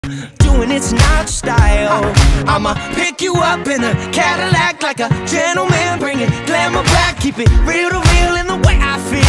doing it's not style. I'ma pick you up in a Cadillac like a gentleman, bring it glamour back, keep it real to real in the way I feel.